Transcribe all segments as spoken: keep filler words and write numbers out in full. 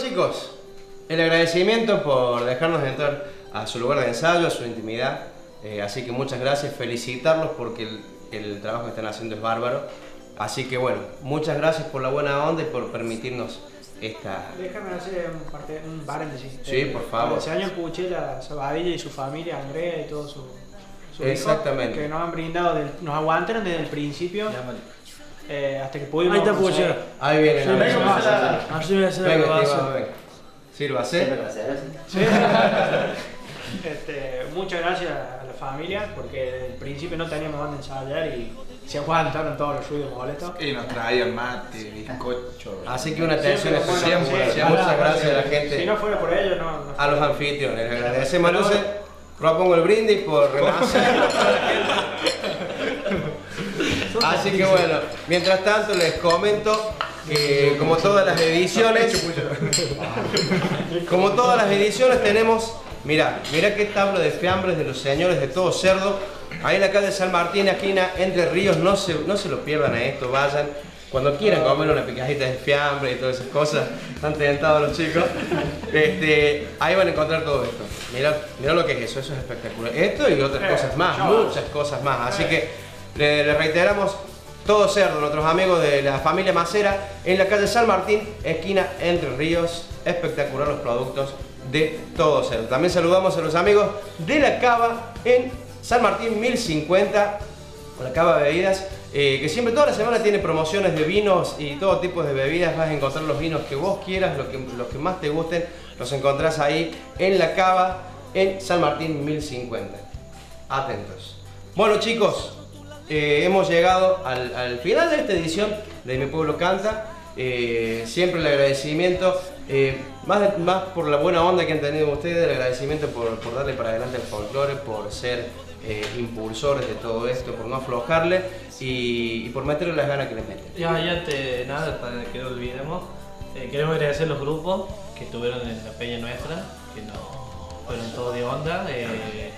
chicos, el agradecimiento por dejarnos entrar a su lugar de ensayo, a su intimidad. Eh, así que muchas gracias, felicitarlos porque el, el trabajo que están haciendo es bárbaro. Así que bueno, muchas gracias por la buena onda y por permitirnos esta... Déjame hacer un, parte, un paréntesis. Sí, eh, por favor. Ese año escuché a Sabadilla y su familia, Andrea y todo su, su Exactamente. hijo, que nos han brindado, del, nos aguantaron desde el principio. Eh, hasta que pudimos... Ahí está conseguir. Puchero. Ahí viene. Sí, la venga, mesa. vamos a- así voy a hacer la Venga, grabación. Estimado, venga. Sírvase. Sí. Este, muchas gracias a la familia porque desde el principio no teníamos dónde ensayar y se aguantaron todos los ruidos molestos. Y nos traían mate, bizcocho. Así que una atención Siempre, especial. bueno, sí, Muchas sí, gracias a la Si gente, no fuera por ellos, no. no a los anfitriones. Les agradecemos. Entonces, propongo el brindis por renacer. Así que bueno, mientras tanto les comento que como todas las ediciones, como todas las ediciones tenemos, mirá, mirá qué tabla de fiambres de los señores de Todo Cerdo, ahí en la calle San Martín, esquina Entre Ríos. No se, no se lo pierdan a esto, vayan. Cuando quieran comer una picadita de fiambre y todas esas cosas, están tentados los chicos. Este, ahí van a encontrar todo esto. Mirá, mirá lo que es eso, eso es espectacular. Esto y otras cosas más, muchas cosas más. Así que le, le reiteramos, Todo Cerdo, nuestros amigos de la familia Macera, en la calle San Martín, esquina Entre Ríos. Espectacular los productos de Todo Cerdo. También saludamos a los amigos de La Cava en San Martín mil cincuenta, La Cava Bebidas, eh, que siempre toda la semana tiene promociones de vinos y todo tipo de bebidas. Vas a encontrar los vinos que vos quieras, los que, los que más te gusten, los encontrás ahí en La Cava en San Martín mil cincuenta. Atentos. Bueno chicos, Eh, hemos llegado al, al final de esta edición de Mi Pueblo Canta. Eh, siempre el agradecimiento, eh, más, de, más por la buena onda que han tenido ustedes, el agradecimiento por, por darle para adelante al folclore, por ser eh, impulsores de todo esto, por no aflojarle y, y por meterle las ganas que les meten. Ya, ya te, nada, para que no olvidemos, eh, queremos agradecer los grupos que estuvieron en la peña nuestra, que no fueron todos de onda. Eh,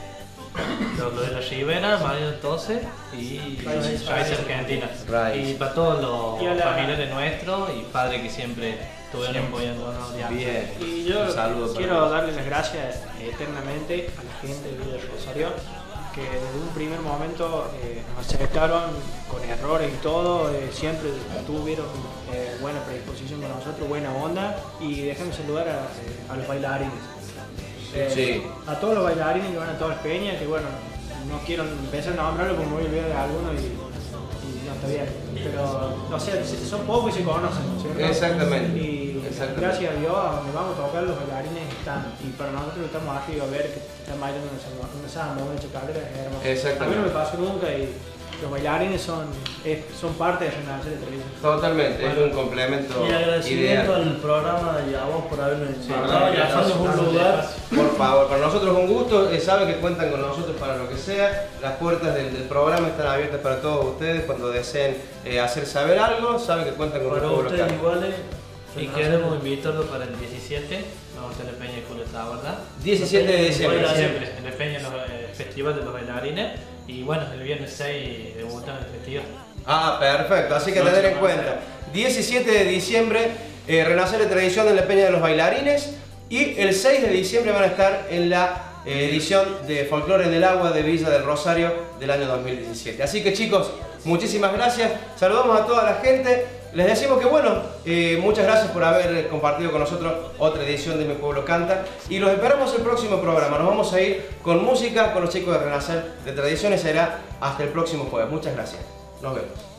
Lo, lo de la Ribera, Mario entonces y Raíces Argentina. Y para todos los la... familiares nuestros y padres que siempre estuvieron apoyándonos. Bien. Y yo Un saludo quiero para darle las gracias eternamente a la gente de Villa Rosario, que desde un primer momento eh, nos aceptaron con errores y todo, eh, siempre tuvieron eh, buena predisposición con nosotros, buena onda. Y déjenme saludar a, a los bailarines. Eh, Sí. A todos los bailarines que van a todas las peñas, que bueno, no quiero empezar a nombrarlo porque me voy a olvidar de alguno y, y no está bien. Pero, o sea, son pocos y se conocen, ¿cierto? Exactamente. Y Exactamente. gracias a Dios, a donde vamos a tocar, los bailarines están. Y para nosotros estamos arriba a ver que están bailando una samba, una samba, una chacalera, es hermoso. Exactamente. A mí no me pasó nunca y los bailarines son, es, son parte de Renacer de Televisión. Totalmente, es un complemento Y agradecimiento ideal. al programa y a vos por habernos invitado claro, y dejarnos un lugar. Por favor, para nosotros es un gusto, eh, saben que cuentan con nosotros para lo que sea. Las puertas del, del programa están abiertas para todos ustedes cuando deseen eh, hacer saber algo, saben que cuentan con Para nosotros ustedes local. iguales. Y Renacer. queremos invitarlos para el diecisiete, vamos a tener Peña y Julieta, ¿verdad? diecisiete de diciembre. Siempre, en el Peña, los, eh, Festival de los Bailarines. Y bueno, el viernes seis debutan en el festival. Ah, perfecto, así que tener en cuenta. diecisiete de diciembre, eh, Renacer de Tradición en la Peña de los Bailarines. Y el seis de diciembre van a estar en la eh, edición de Folclore en el Agua de Villa del Rosario del año dos mil diecisiete. Así que chicos, muchísimas gracias. Saludamos a toda la gente. Les decimos que bueno, eh, muchas gracias por haber compartido con nosotros otra edición de Mi Pueblo Canta. Y los esperamos el próximo programa. Nos vamos a ir con música con los chicos de Renacer de Tradiciones. Será hasta el próximo jueves. Muchas gracias. Nos vemos.